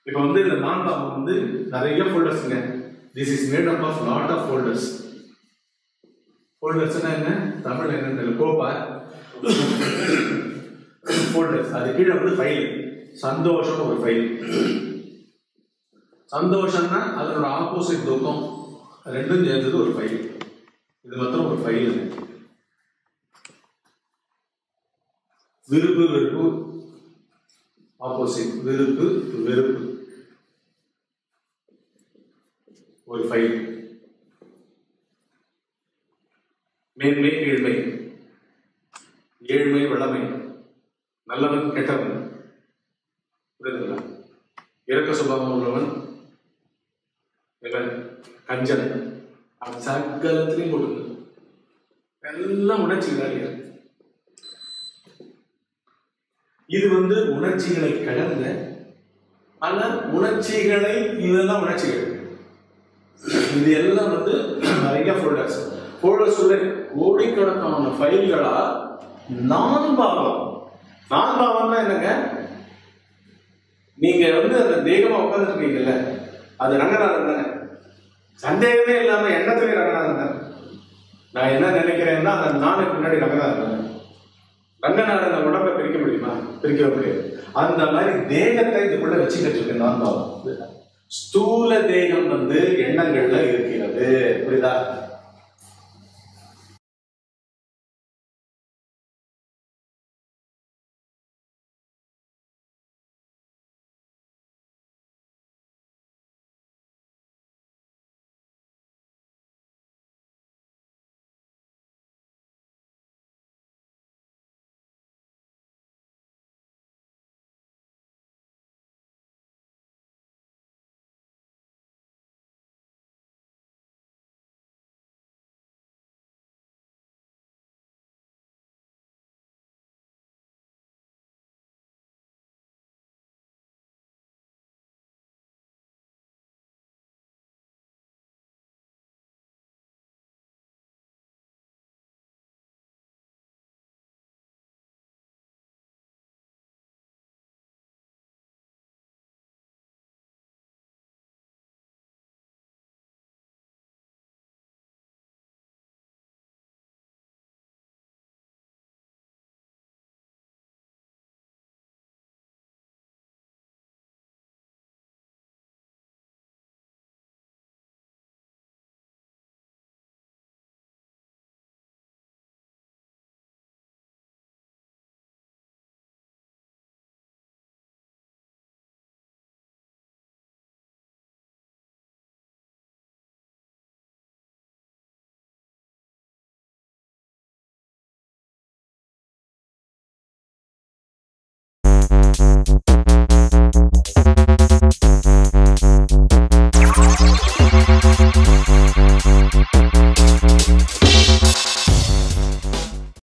இப்போ வந்து இந்த நான் பாவம் வந்து நிறைய ஃபோல்டர்ஸ்ங்க. This is made up of lot of folders. ஃபோல்டர்ஸ்னா என்ன, தமிழ் என்னன்னு கோப்பா ஃபோல்டர்ஸ். அது கீழே வந்து ஃபைல். சந்தோஷம் ஒரு ஃபைல். சந்தோஷம்னா அதனோட ஆப்போசிட் துக்கம் ரெண்டும் சேர்ந்தது ஒரு ஃபைல். இது மாத்திரம் ஒரு ஃபைல். விருப்பு வெறுப்பு ஆப்போசிட், விருப்பு வெறுப்பு ஒரு ஃபைல். மேன்மை கீழ்மை, ஏழ்மை வளமை, நல்லவன் கெட்டவன், புரியுதுங்களா? இறக்க சுபாவம் உள்ளவன் கஞ்சன், அவன் சகலத்திலையும் போட்டு எல்லாம் உணர்ச்சிகளாக. இது வந்து உணர்ச்சிகளை கடந்த பல உணர்ச்சிகளை, இதெல்லாம் உணர்ச்சிகள். இது எல்லாம் வந்து நிறைய ஃபோல்டர்ஸ். ஃபோல்டர்ஸ் உள்ள கோடிக்கணக்கான ஃபைல்களா நான் பாவம். நான் பாவம்னா என்னங்க, நீங்க வந்து அந்த தேகமா உட்கார்ந்துருக்கீங்கல்ல, அது ரங்கநாதன் தானே. சந்தேகமே இல்லாம எண்ணத்திலே ரங்கநாதன் தானே. நான் என்ன நினைக்கிறேன்னா அந்த நானுக்கு முன்னாடி ரங்கநாதன் தானே. ரங்கநாதன் உடம்பை பிரிக்க முடியுமா? பிரிக்க முடியாது. அந்த மாதிரி தேகத்தை இதுக்குள்ள வச்சுக்கிட்டு இருக்கு நான் பாவம். ஸ்தூல தேகம் வந்து எண்ணங்கள்ல இருக்கிறது, புரியுதா?